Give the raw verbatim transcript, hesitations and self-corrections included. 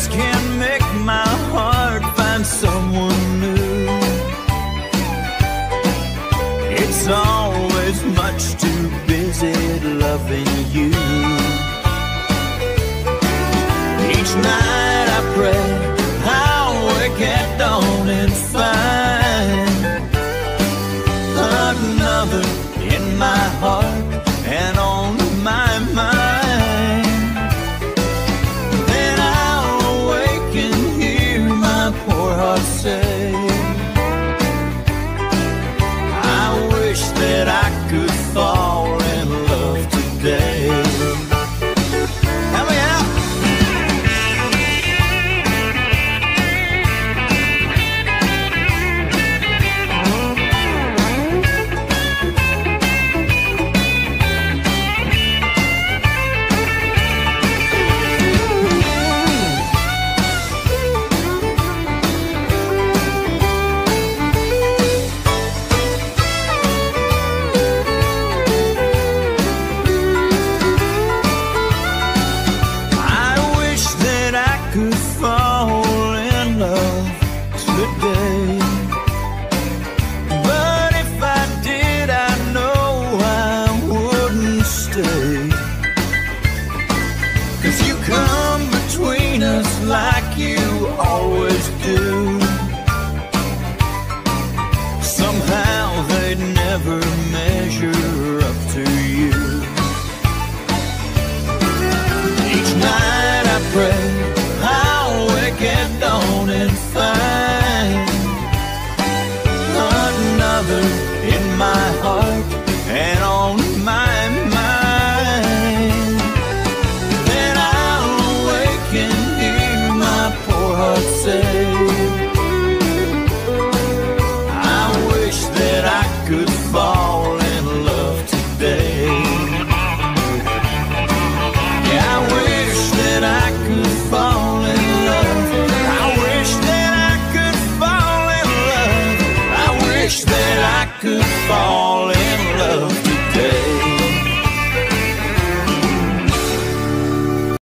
words can't make my heart find someone new. It's always much too busy loving you. Each night I pray I'll wake at dawn and find another in my heart and on my mind. Then I'll awake and hear my poor heart say, I wish that I could fall in love today. Help me out. Like you always do. Somehow they'd never measure up to you. Each night I pray